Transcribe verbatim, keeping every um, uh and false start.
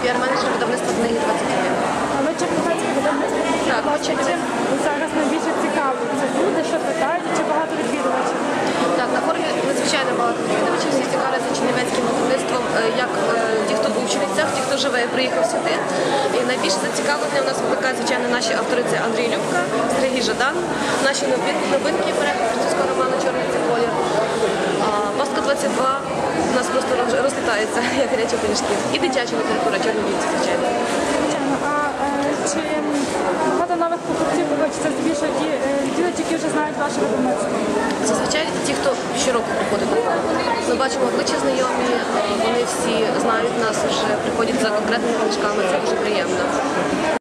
піар-менеджер видавництва книги двадцять один. А ви чернівецьке видавництво? Так, Власне, ми чим зараз найбільше цікавить? Це люди, що питають, чи багато відвідувачів? Так, на форумі надзвичайно багато відвідувачів, всі цікавляться чернівецьким видавництвом, е, як е, ті, хто був у Чернівцях, ті, хто живе і приїхав сюди. І найбільше зацікавлення у нас викликають, звичайно, наші автори – це Андрій Любка, Сергій Жадан, наші новинки, новинки переклад французького роману «Чорний це колір». Москва двадцять два у нас просто роз- розлітається, як гарячі пиріжки. І дитяча література, чорні вівці, звичайно. Звичайно. А е, чи багато нових покупців хочеться здебільшого ті е, відвідувачі, які вже знають ваше видавництво? Зазвичай ті, хто щороку приходить на форум. Ми бачимо обличчя знайомі, вони всі знають нас, вже приходять за конкретними книжками, це дуже приємно.